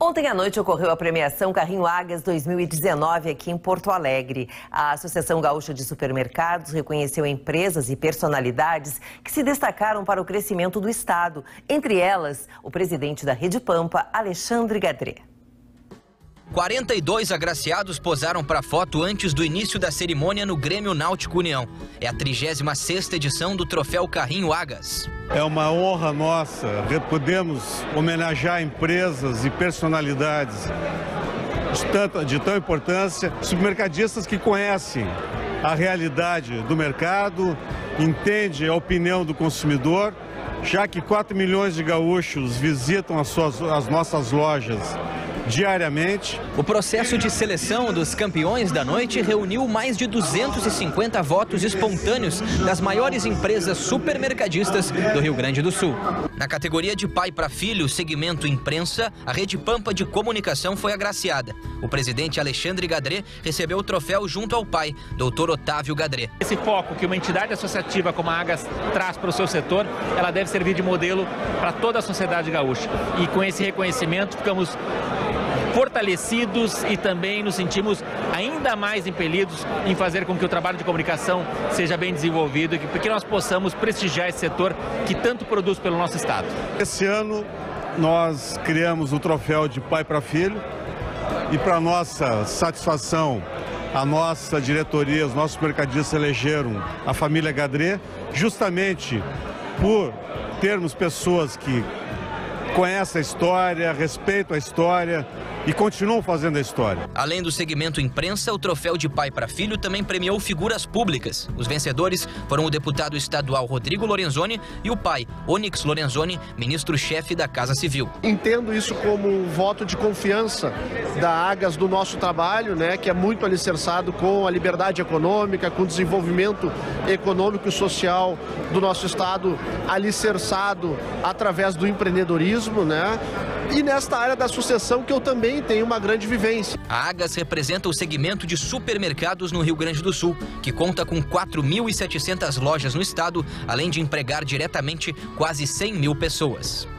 Ontem à noite ocorreu a premiação Carrinho Águias 2019 aqui em Porto Alegre. A Associação Gaúcha de Supermercados reconheceu empresas e personalidades que se destacaram para o crescimento do estado. Entre elas, o presidente da Rede Pampa, Alexandre Gadré. 42 agraciados posaram para foto antes do início da cerimônia no Grêmio Náutico União. É a 36ª edição do Troféu Carrinho Águias. É uma honra nossa podermos homenagear empresas e personalidades de tão importância, supermercadistas que conhecem a realidade do mercado, entendem a opinião do consumidor, já que 4 milhões de gaúchos visitam as nossas lojas diariamente. O processo de seleção dos campeões da noite reuniu mais de 250 votos espontâneos das maiores empresas supermercadistas do Rio Grande do Sul. Na categoria de pai para filho, segmento imprensa, a Rede Pampa de Comunicação foi agraciada. O presidente Alexandre Gadré recebeu o troféu junto ao pai, Dr. Otávio Gadré. Esse foco que uma entidade associativa como a Águias traz para o seu setor, ela deve servir de modelo para toda a sociedade gaúcha. E com esse reconhecimento ficamos fortalecidos e também nos sentimos ainda mais impelidos em fazer com que o trabalho de comunicação seja bem desenvolvido e que nós possamos prestigiar esse setor que tanto produz pelo nosso estado. Esse ano nós criamos o troféu de pai para filho e, para nossa satisfação, a nossa diretoria, os nossos mercadistas elegeram a família Gadré, justamente por termos pessoas que conhecem a história, respeitam a história e continuam fazendo a história. Além do segmento imprensa, o troféu de pai para filho também premiou figuras públicas. Os vencedores foram o deputado estadual Rodrigo Lorenzoni e o pai, Onyx Lorenzoni, ministro-chefe da Casa Civil. Entendo isso como um voto de confiança da Águias do nosso trabalho, que é muito alicerçado com a liberdade econômica, com o desenvolvimento econômico e social do nosso estado, alicerçado através do empreendedorismo, e nesta área da sucessão que eu também tenho uma grande vivência. A Águias representa o segmento de supermercados no Rio Grande do Sul, que conta com 4.700 lojas no estado, além de empregar diretamente quase 100 mil pessoas.